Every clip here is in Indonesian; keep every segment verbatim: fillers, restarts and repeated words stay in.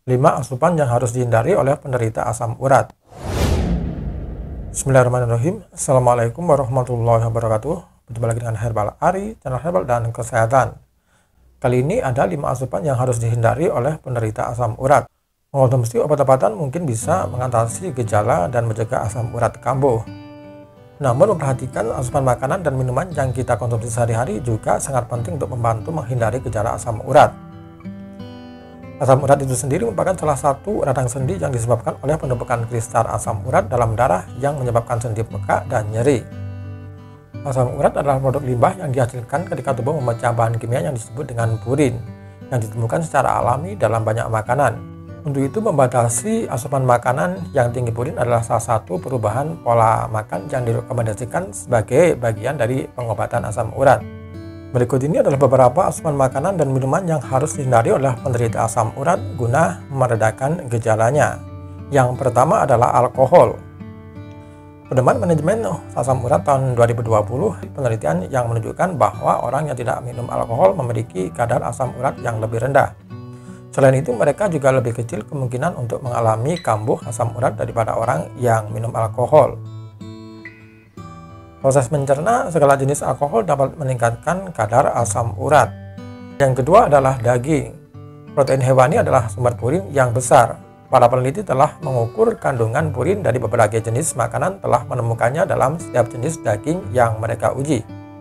lima asupan yang harus dihindari oleh penderita asam urat. Bismillahirrahmanirrahim. Assalamualaikum warahmatullahi wabarakatuh. Berjumpa lagi dengan Herbal Ari, channel herbal dan kesehatan. Kali ini ada lima asupan yang harus dihindari oleh penderita asam urat. Mengonsumsi obat-obatan mungkin bisa mengatasi gejala dan mencegah asam urat kambuh. Namun memperhatikan asupan makanan dan minuman yang kita konsumsi sehari-hari juga sangat penting untuk membantu menghindari gejala asam urat. Asam urat itu sendiri merupakan salah satu radang sendi yang disebabkan oleh penumpukan kristal asam urat dalam darah yang menyebabkan sendi peka dan nyeri. Asam urat adalah produk limbah yang dihasilkan ketika tubuh memecah bahan kimia yang disebut dengan purin, yang ditemukan secara alami dalam banyak makanan. Untuk itu, membatasi asupan makanan yang tinggi purin adalah salah satu perubahan pola makan yang direkomendasikan sebagai bagian dari pengobatan asam urat. Berikut ini adalah beberapa asupan makanan dan minuman yang harus dihindari oleh penderita asam urat guna meredakan gejalanya. Yang pertama adalah alkohol. Pedoman manajemen asam urat tahun dua ribu dua puluh, penelitian yang menunjukkan bahwa orang yang tidak minum alkohol memiliki kadar asam urat yang lebih rendah. Selain itu, mereka juga lebih kecil kemungkinan untuk mengalami kambuh asam urat daripada orang yang minum alkohol. Proses mencerna segala jenis alkohol dapat meningkatkan kadar asam urat. Yang kedua adalah daging. Protein hewani adalah sumber purin yang besar. Para peneliti telah mengukur kandungan purin dari berbagai jenis makanan, telah menemukannya dalam setiap jenis daging yang mereka uji.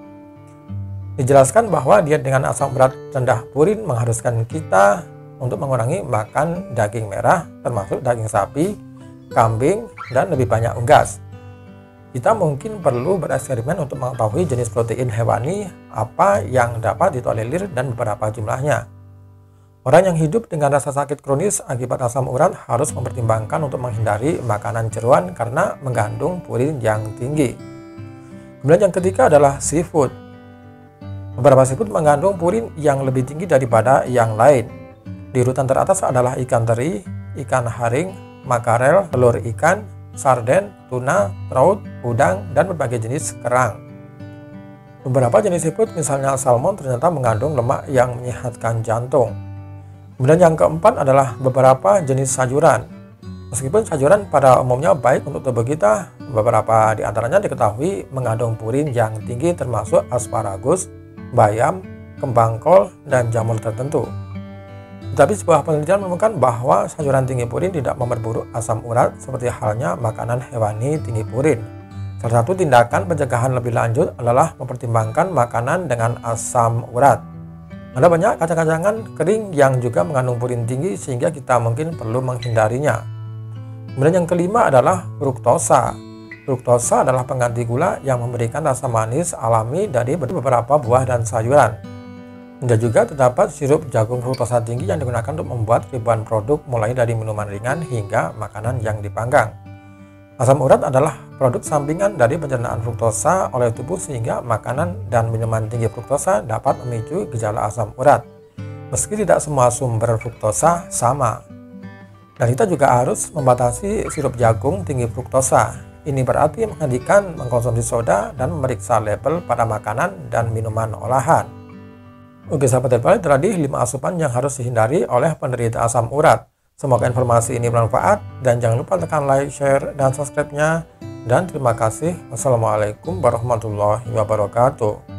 Dijelaskan bahwa diet dengan asam urat rendah purin mengharuskan kita untuk mengurangi makan daging merah, termasuk daging sapi, kambing, dan lebih banyak unggas. Kita mungkin perlu bereksperimen untuk mengetahui jenis protein hewani apa yang dapat ditolerir dan beberapa jumlahnya. Orang yang hidup dengan rasa sakit kronis akibat asam urat harus mempertimbangkan untuk menghindari makanan jeroan karena mengandung purin yang tinggi. Kemudian yang ketiga adalah seafood. Beberapa seafood mengandung purin yang lebih tinggi daripada yang lain. Di urutan teratas adalah ikan teri, ikan haring, makarel, telur ikan, sarden, tuna, trout, udang, dan berbagai jenis kerang. Beberapa jenis seafood misalnya salmon ternyata mengandung lemak yang menyehatkan jantung. Kemudian yang keempat adalah beberapa jenis sayuran. Meskipun sayuran pada umumnya baik untuk tubuh kita, beberapa di antaranya diketahui mengandung purin yang tinggi termasuk asparagus, bayam, kembang kol, dan jamur tertentu. Tetapi sebuah penelitian menemukan bahwa sayuran tinggi purin tidak memperburuk asam urat seperti halnya makanan hewani tinggi purin. Salah satu tindakan pencegahan lebih lanjut adalah mempertimbangkan makanan dengan asam urat. Ada banyak kacang-kacangan kering yang juga mengandung purin tinggi sehingga kita mungkin perlu menghindarinya. Kemudian yang kelima adalah fruktosa. Fruktosa adalah pengganti gula yang memberikan rasa manis alami dari beberapa buah dan sayuran. Dan juga terdapat sirup jagung fruktosa tinggi yang digunakan untuk membuat ribuan produk mulai dari minuman ringan hingga makanan yang dipanggang. Asam urat adalah produk sampingan dari pencernaan fruktosa oleh tubuh sehingga makanan dan minuman tinggi fruktosa dapat memicu gejala asam urat. Meski tidak semua sumber fruktosa sama. Dan kita juga harus membatasi sirup jagung tinggi fruktosa. Ini berarti menghentikan mengkonsumsi soda dan memeriksa label pada makanan dan minuman olahan. Oke sahabat herbal, tadi lima asupan yang harus dihindari oleh penderita asam urat. Semoga informasi ini bermanfaat dan jangan lupa tekan like, share, dan subscribe-nya. Dan terima kasih. Wassalamualaikum warahmatullahi wabarakatuh.